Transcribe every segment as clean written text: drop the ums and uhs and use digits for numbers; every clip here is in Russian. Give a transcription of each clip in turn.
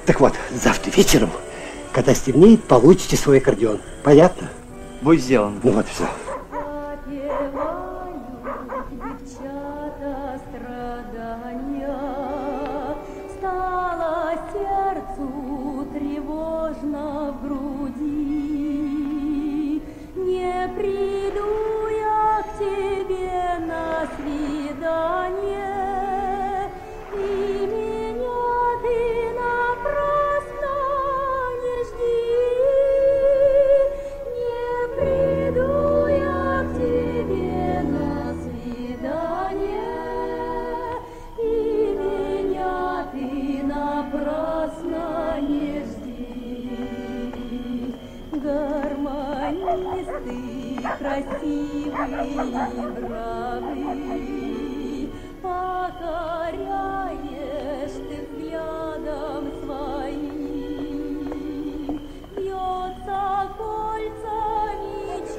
Так вот, завтра вечером, когда стемнеет, получите свой аккордеон. Понятно? Будет сделано. Ну вот, все. Красивый и бравый, покоряешь ты взглядом своим, бьется кольцами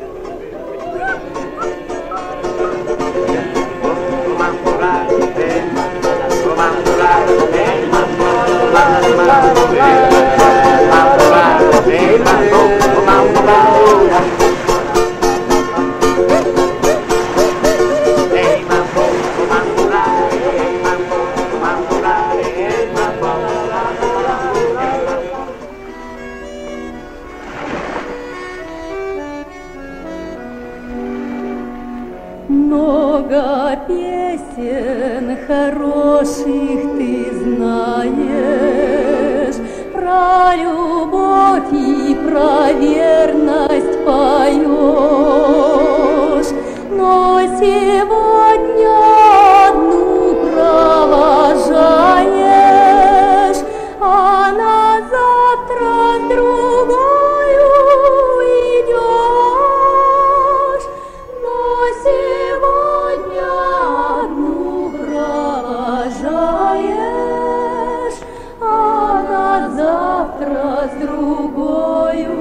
много песен хороших ты знаешь, про любовь и про верность поешь, но сегодня одну провожаешь, а на завтра с другою идешь, но сегодня одну провожаешь, а на завтра с другою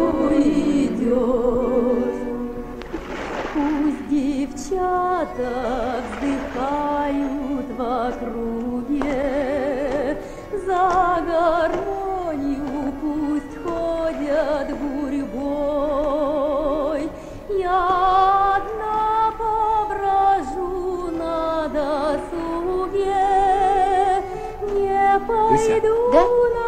идешь. Пусть девчата вздыхают в округе, за гармонию пусть ходят гурьбой. Я одна поброжу на досуге, не пойду на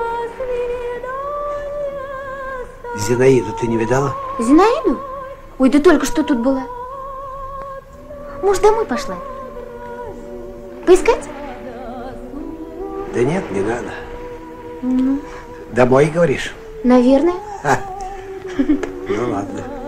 свидание. Зинаиду ты не видала? Зинаиду? Ой, да только что тут была. Может, домой пошла? Поискать? Да нет, не надо. Ну, Домой, говоришь? наверное. Ну ладно.